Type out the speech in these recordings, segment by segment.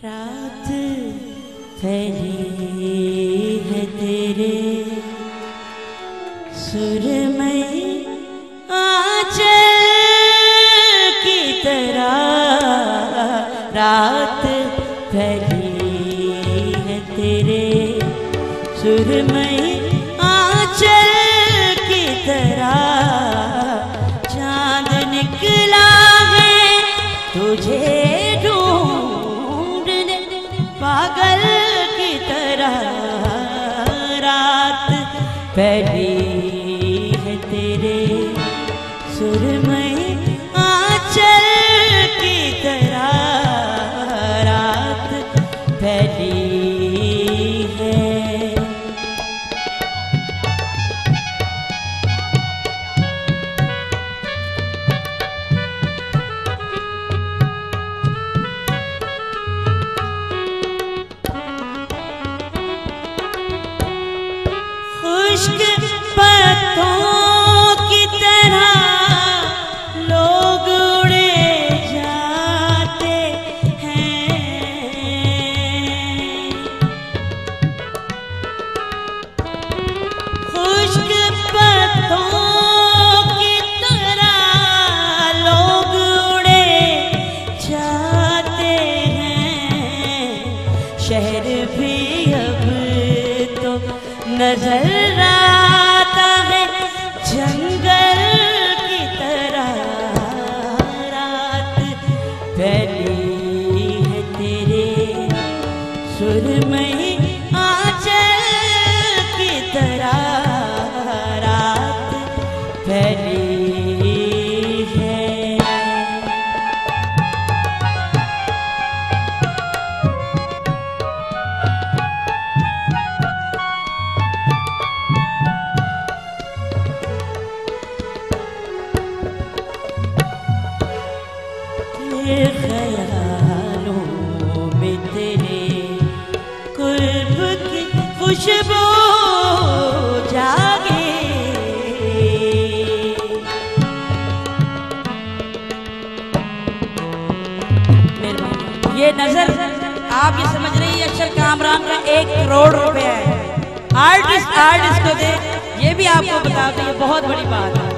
रात फैली है तेरे सुरमई आंचल की तरह, रात फैली है तेरे सुरमई आंचल की तरह। चांद निकला है तुझे ढूंढने पागल की तरह, रात फैली है तेरे सुरमई आंचल की तरह, रात फैली है। खुश्क पत्तों की तरह लोग उड़े जाते हैं, खुश्क पत्तों की तरह लोग उड़े जाते हैं। शहर भी अब तो नजर आता है जंगल की तरह, रात फैली है तेरे सुरमई आंचल की तरह, रात फैली है। ख्यालों में तेरे कुर्ब की खुशबू जागे, ये नजर आप ये समझ रही है अक्षर कामरान का 1 करोड़ रुपया है। आर्टिस्ट को दे, ये भी आपको बता दो, ये बहुत बड़ी बात है।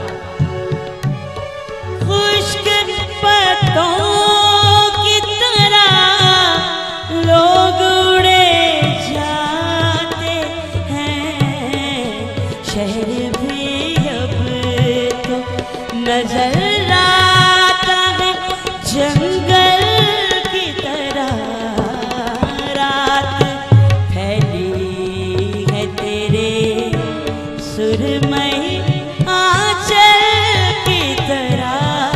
खुश्क पत्तों की तरह लोग उड़े जाते हैं। शहर भी अब तो नजर आता है जंगल की तरह, रात फैली है तेरे सुरमई आंचल की तरह,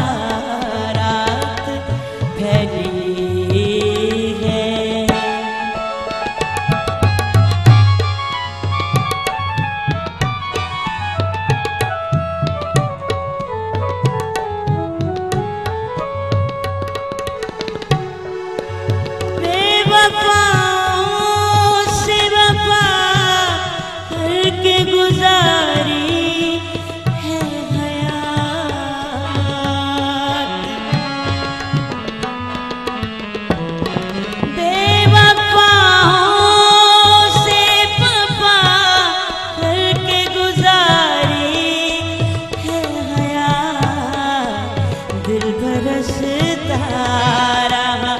गुजारी है हयात। बेवफाओं से वफा करके गुजारी है हयात। दिल बरसता रहा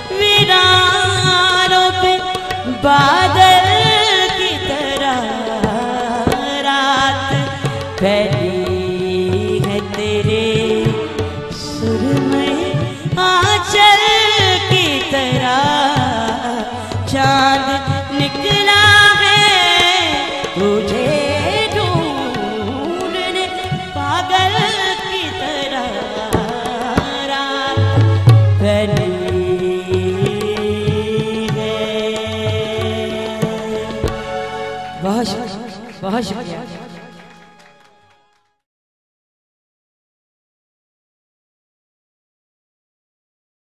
वीरानों पे बादल की तरह, फैली है तेरे सुरमई आंचल की तरह। चांद निकला है तुझे ढूंढने पागल की तरह, रात फैली है। बहुत शुक्रिया।